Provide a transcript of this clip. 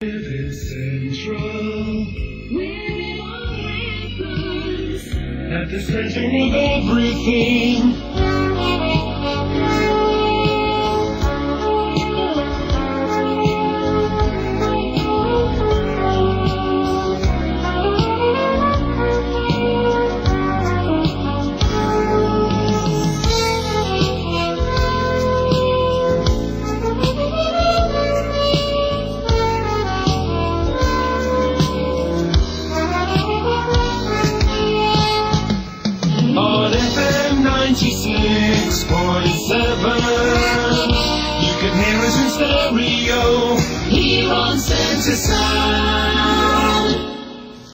Living Central, where it all happens, at the center of everything. On FM 96.7, you can hear us in stereo here on Centresound.